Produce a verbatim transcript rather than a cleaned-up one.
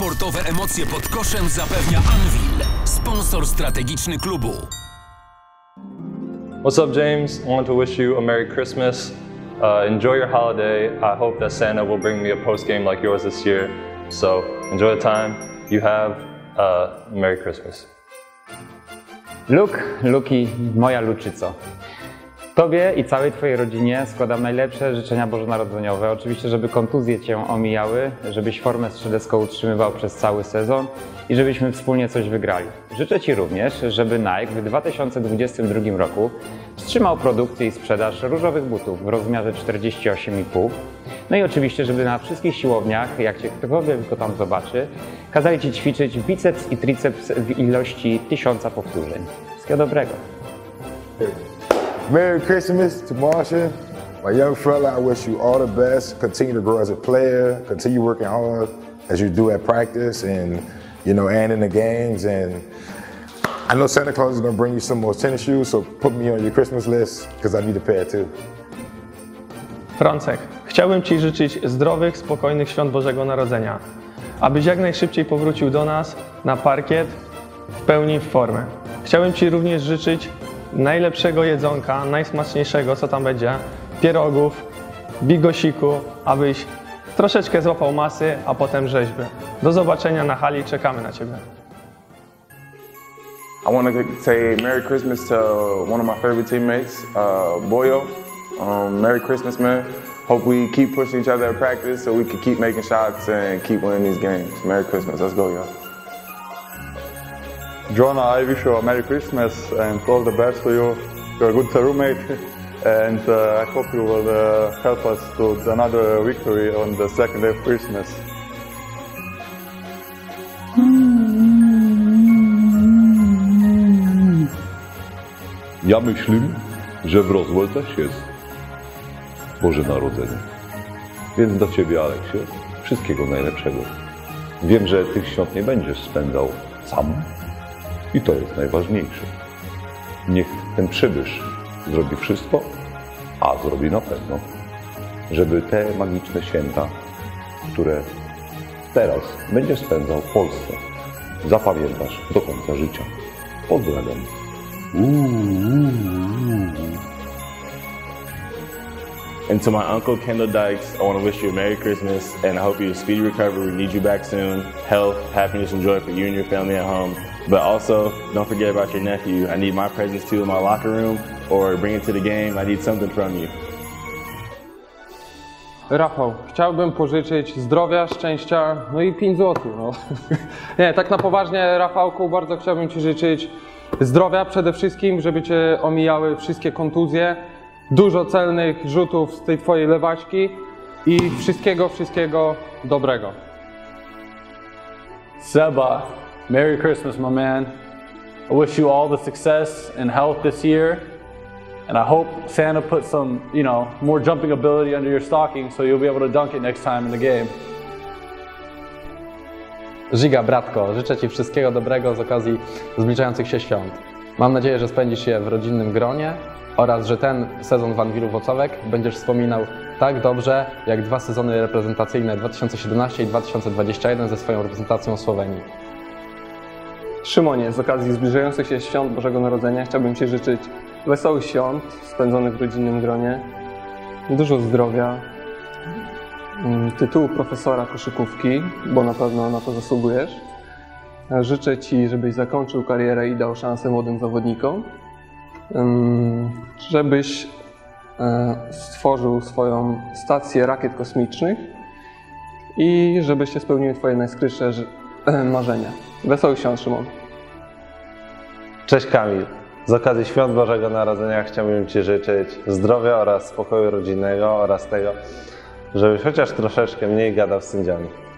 Sportowe emocje pod koszem zapewnia Anvil, sponsor strategiczny klubu. What's up, James? I want to wish you a Merry Christmas. Uh, enjoy your holiday. I hope that Santa will bring me a post game like yours this year. So enjoy the time you have. Uh, Merry Christmas. Luke, Luki, moja Luczyco. Tobie i całej Twojej rodzinie składam najlepsze życzenia bożonarodzeniowe. Oczywiście, żeby kontuzje Cię omijały, żebyś formę strzelecką utrzymywał przez cały sezon i żebyśmy wspólnie coś wygrali. Życzę Ci również, żeby Nike w dwa tysiące dwudziestym drugim roku wstrzymał produkcję i sprzedaż różowych butów w rozmiarze czterdzieści osiem i pół. No i oczywiście, żeby na wszystkich siłowniach, jak Cię ktokolwiek tylko tam zobaczy, kazali Ci ćwiczyć biceps i triceps w ilości tysiąca powtórzeń. Wszystkiego dobrego. Merry Christmas to Marshall. My young fella, I wish you all the best. Continue to grow as a player. Continue working hard as you do at practice and, you know, and in the games. And I know Santa Claus is going to bring you some more tennis shoes, so put me on your Christmas list because I need a pair too. Francek, chciałbym Ci życzyć zdrowych, spokojnych świąt Bożego Narodzenia, abyś jak najszybciej powrócił do nas na parkiet w pełni w formę. Chciałbym Ci również życzyć najlepszego jedzonka, najsmaczniejszego, co tam będzie, pierogów, bigosiku, abyś troszeczkę złapał masy, a potem rzeźby. Do zobaczenia na hali, czekamy na Ciebie. I want to say Merry Christmas to one of my favorite teammates, uh, Boyo. Um, Merry Christmas, man. Hope we keep pushing each other at practice so we can keep making shots and keep winning these games. Merry Christmas. Let's go, y'all. Jonah, I wish you a Merry Christmas and all the best to you. You're a good roommate, and uh, I hope you will uh, help us to another victory on the second day of Christmas. Ja myślę, że w Roswell też jest Boże Narodzenie. Więc do Ciebie, Aleksie, wszystkiego najlepszego. Wiem, że tych świąt nie będziesz spędzał sam i to jest najważniejsze. Niech ten przybysz zrobi wszystko, a zrobi na pewno, żeby te magiczne święta, które teraz będziesz spędzał w Polsce, zapamiętasz do końca życia. Pozdrawiam. And to my uncle, Kendall Dykes, I want to wish you a Merry Christmas, and I hope you have a speedy recovery. We need you back soon. Health, happiness, and joy for you and your family at home. But also, don't forget about your nephew. I need my presence too in my locker room, or bring it to the game. I need something from you. Rafał, chciałbym pożyczyć zdrowia, szczęścia, no i pięć złotych. No. Nie, tak na poważnie, Rafałku, bardzo chciałbym Ci życzyć zdrowia przede wszystkim, żeby Cię omijały wszystkie kontuzje, dużo celnych rzutów z tej Twojej lewaśki i wszystkiego, wszystkiego dobrego. Seba, Merry Christmas, my man. I wish you all the success and health this year. And I hope Santa put some, you know, more jumping ability under your stocking so you'll be able to dunk it next time in the game. Żyga, bratko, życzę Ci wszystkiego dobrego z okazji zbliżających się świąt. Mam nadzieję, że spędzisz je w rodzinnym gronie oraz, że ten sezon w Anwilu Włocławek będziesz wspominał tak dobrze, jak dwa sezony reprezentacyjne dwa tysiące siedemnasty i dwa tysiące dwudziesty jeden ze swoją reprezentacją Słowenii. Szymonie, z okazji zbliżających się świąt Bożego Narodzenia chciałbym Ci życzyć wesołych świąt spędzonych w rodzinnym gronie, dużo zdrowia, tytułu profesora koszykówki, bo na pewno na to zasługujesz. Życzę Ci, żebyś zakończył karierę i dał szansę młodym zawodnikom, żebyś stworzył swoją stację rakiet kosmicznych i żebyś się spełniły Twoje najskrytsze marzenia. Wesołych świąt, Szymon. Cześć Kamil. Z okazji Świąt Bożego Narodzenia chciałbym Ci życzyć zdrowia oraz spokoju rodzinnego oraz tego, żebyś chociaż troszeczkę mniej gadał z sędziami.